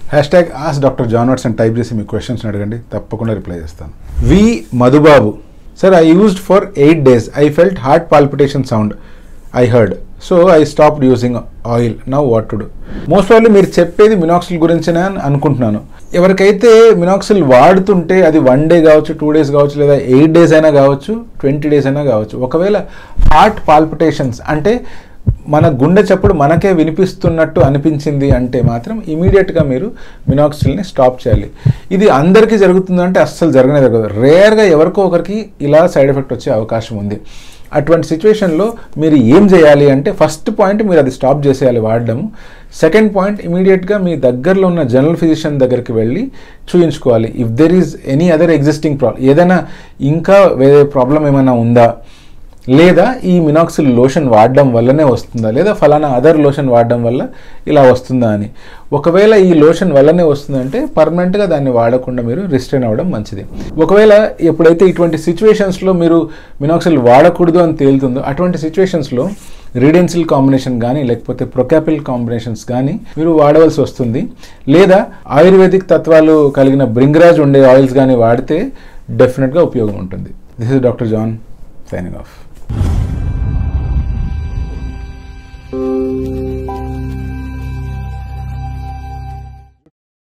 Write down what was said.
Hashtag ask doctor John watts అని type చేసి మీ క్వశ్చన్స్ అడగండి, తప్పకుండా రిప్లై చేస్తాను. V Madhubabu, sir I used for 8 days. I felt heart palpitation sound I heard, so I stopped using oil. Now what to do? Most probably మీరు చెప్పేది మినాక్సిల్ గురించినే అని అనుకుంటున్నాను. ఎవరికైతే మినాక్సిల్ వాడుతుంటే అది 1 day కావచ్చు, 2 days కావచ్చు, లేదా 8 days అయినా కావచ్చు, 20 days అయినా కావచ్చు, ఒకవేళ హార్ట్ పాల్పిటేషన్స్ అంటే మన గుండె చప్పుడు మనకే వినిపిస్తున్నట్టు అనిపించింది అంటే మాత్రం ఇమీడియట్గా మీరు మినాక్సిల్ని స్టాప్ చేయాలి. ఇది అందరికీ జరుగుతుందంటే అస్సలు జరగదు. రేర్గా ఎవరికో ఒకరికి ఇలా సైడ్ ఎఫెక్ట్ వచ్చే అవకాశం ఉంది. అటువంటి సిచ్యువేషన్లో మీరు ఏం చేయాలి అంటే, ఫస్ట్ పాయింట్ మీరు అది స్టాప్ చేసేయాలి వాడడము. సెకండ్ పాయింట్, ఇమీడియట్గా మీ దగ్గరలో ఉన్న జనరల్ ఫిజిషియన్ దగ్గరికి వెళ్ళి చూయించుకోవాలి. If there is any other existing problem, ఏదైనా ఇంకా వేరే ప్రాబ్లం ఏమైనా ఉందా, లేదా ఈ మినాక్సిల్ లోషన్ వాడడం వల్లనే వస్తుందా, లేదా ఫలానా అదర్ లోషన్ వాడడం వల్ల ఇలా వస్తుందా అని. ఒకవేళ ఈ లోషన్ వల్లనే వస్తుందంటే పర్మనెంట్గా దాన్ని వాడకుండా మీరు రిస్ట్రైన్ అవ్వడం మంచిది. ఒకవేళ ఎప్పుడైతే ఇటువంటి సిచ్యువేషన్స్లో మీరు మినాక్సిల్ వాడకూడదు అని తేలుతుందో, అటువంటి సిచ్యువేషన్స్లో రీడెన్సిల్ కాంబినేషన్ కానీ లేకపోతే ప్రొకాపిల్ కాంబినేషన్స్ కానీ మీరు వాడవలసి వస్తుంది. లేదా ఆయుర్వేదిక్ తత్వాలు కలిగిన బ్రింగరాజ్ ఉండే ఆయిల్స్ కానీ వాడితే డెఫినెట్గా ఉపయోగం ఉంటుంది. This is doctor John signing of.